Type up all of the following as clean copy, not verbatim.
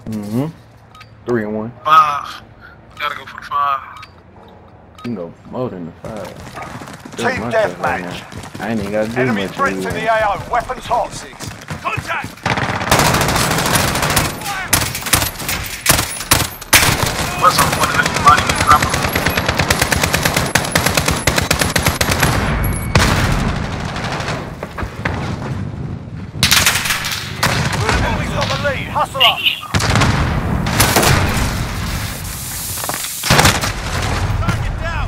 Mm-hmm. 3 and 1. 5. Gotta go for the 5. You can go more than the 5. Team deathmatch. I ain't even got to do Enemy much. threats in the AO. Weapons hot. Contact! What's up? What is it? Money and drop. Enemy's got the lead. Hustle up. Target down!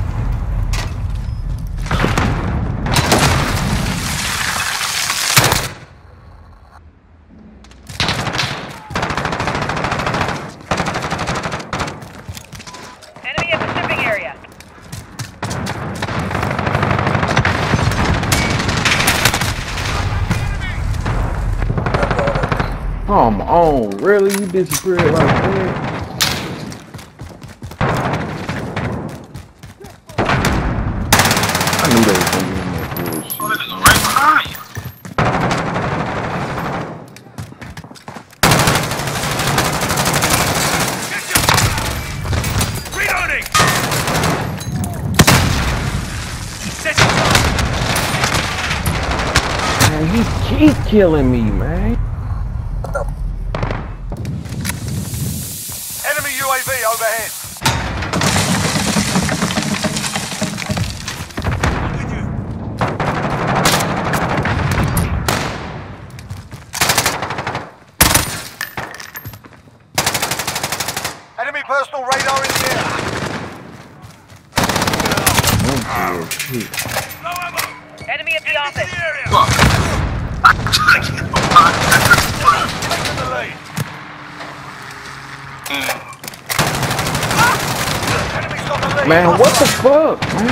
Enemy at the shipping area. Come on, really? You disappeared like that? I knew they was gonna be in that bullshit. Oh, niggas right behind you. Reloading! Set it up! Man, he keep killing me, man. Enemy UAV overhead. With you! Enemy personal radar in the air. Oh, shit. Low ammo! Enemy at the Enemies in office. the area! Fuck. I'm trying to get the 5. Taking the lead. Enemy's got the lead. Man, Hustle what the up. fuck, man?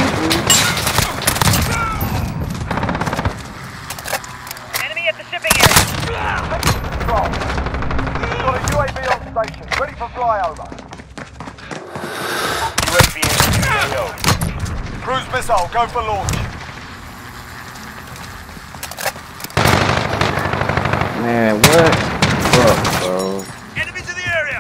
Enemy at the shipping area. Control. Got a UAV on station, ready for flyover. UAV in AO. Cruise missile, go for launch. Man, what? Fuck, bro. Enemies in the area!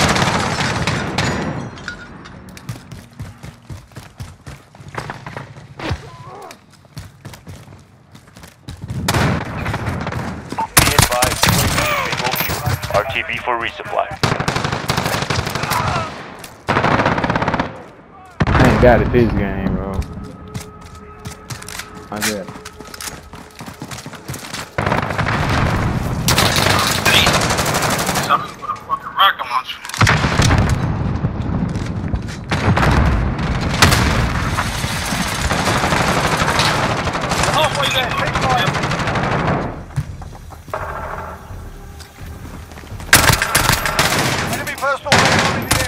Be advised, RTB for resupply. I ain't got it this game, bro. I got it. Something with a fucking rocket launcher. Halfway there, take fire. Enemy personal radar in the air.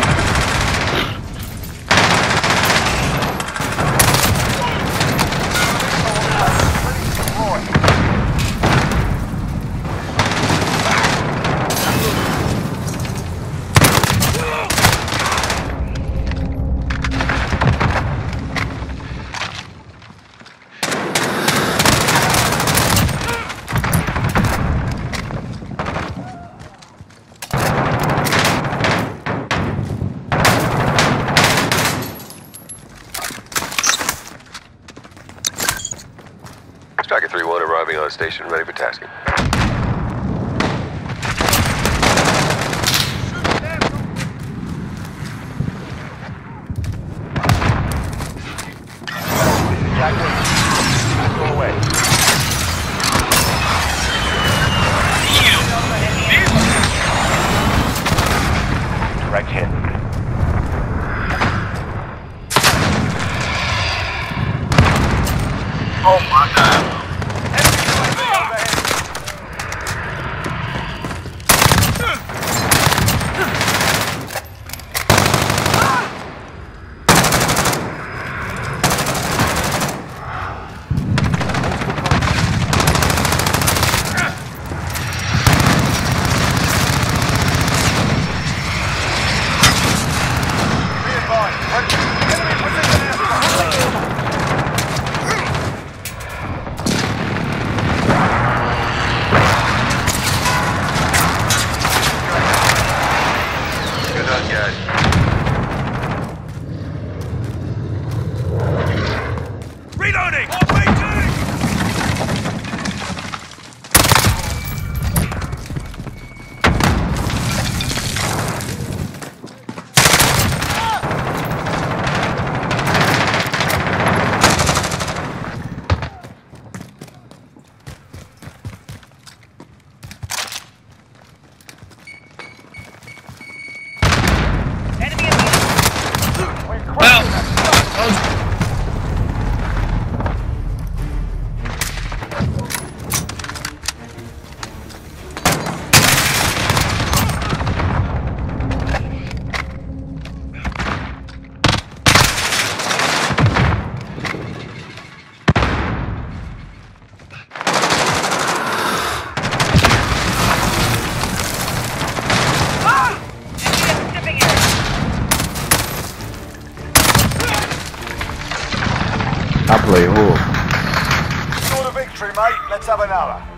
Ready to deploy. Striker 3-1 arriving on station, ready for tasking. Jack Wilson. Go away. Direct hit. Oh my god. Reloading! RPG! Enemy immediate. We're crushing that. Shipping area. I play horrible. Scored a victory, mate. Let's have another.